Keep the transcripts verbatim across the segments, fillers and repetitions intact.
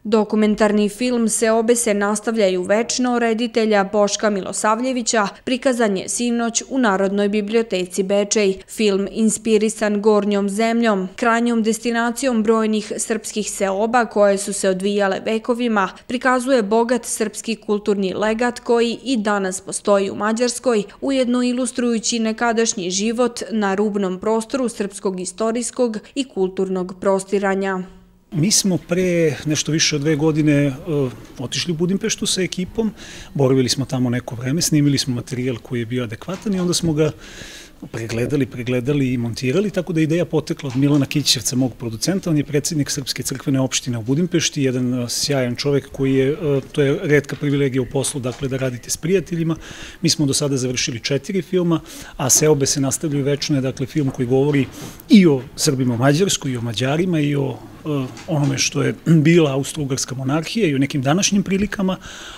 Dokumentarni film Seobe se nastavljaju večno reditelja Boška Milosavljevića prikazan je sinoć u Narodnoj biblioteci Bečej. Film, inspirisan Gornjom zemljom, krajnjom destinacijom brojnih srpskih seoba koje su se odvijale vekovima, prikazuje bogat srpski kulturni legat koji i danas postoji u Mađarskoj, ujedno ilustrujući nekadašnji život na rubnom prostoru srpskog istorijskog i kulturnog prostiranja. Mi smo pre nešto više od dve godine otišli u Budimpeštu sa ekipom, boravili smo tamo neko vreme, snimili smo materijal koji je bio adekvatan i onda smo ga pregledali, pregledali i montirali, tako da je ideja potekla od Milana Kićevca, mog producenta. On je predsjednik Srpske crkvene opštine u Budimpešti, jedan sjajan čovek koji je, to je retka privilegija u poslu, dakle da radite s prijateljima. Mi smo do sada završili četiri filma, a Seobe se nastavljaju večno, je dakle film koji govori i o Srbima u Mađarskoj, i o Mađarima, i o onome što je bila Austro-Ugarska monarhija i o nekim današnjim prilikama,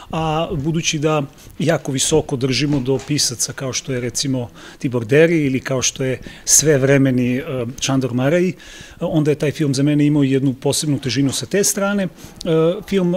a budući da jako visoko držimo do pisaca kao što je recimo Tibor Deri ili kao što je svevremeni Čandor Maraji, onda je taj film za mene imao jednu posebnu težinu sa te strane. Film,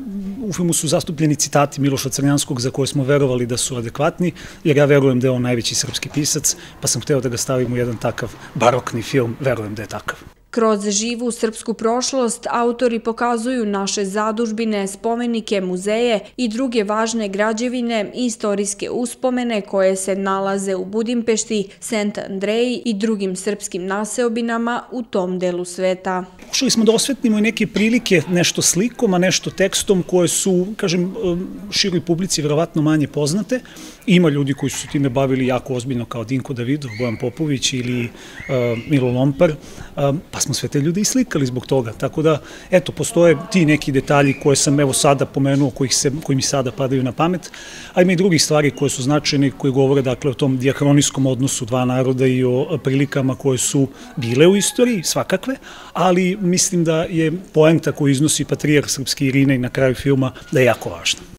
u filmu su zastupljeni citati Miloša Crnjanskog za koje smo verovali da su adekvatni, jer ja verujem da je on najveći srpski pisac, pa sam hteo da ga stavim u jedan takav barokni film, verujem da je takav. Kroz živu srpsku prošlost autori pokazuju naše zadužbine, spomenike, muzeje i druge važne građevine i istorijske uspomene koje se nalaze u Budimpešti, Sent Andreji i drugim srpskim naseobinama u tom delu sveta. Pokušali smo da osvetlimo i neke prilike, nešto slikom, a nešto tekstom, koje su, kažem, široj publici verovatno manje poznate. Ima ljudi koji su se time bavili jako ozbiljno kao Dinko Davidov, Bojan Popović ili Milo Lompar, pa smo sve te ljude i slikali zbog toga. Tako da, eto, postoje ti neki detalji koje sam evo sada pomenuo, koji mi sada padaju na pamet, a ima i drugih stvari koje su značajne, koje govore dakle o tom dijahronijskom odnosu dva naroda i o prilikama koje su bile u istoriji, svakakve, ali mislim da je poenta koju iznosi patrijarh srpski Irinej na kraju filma da je jako važna.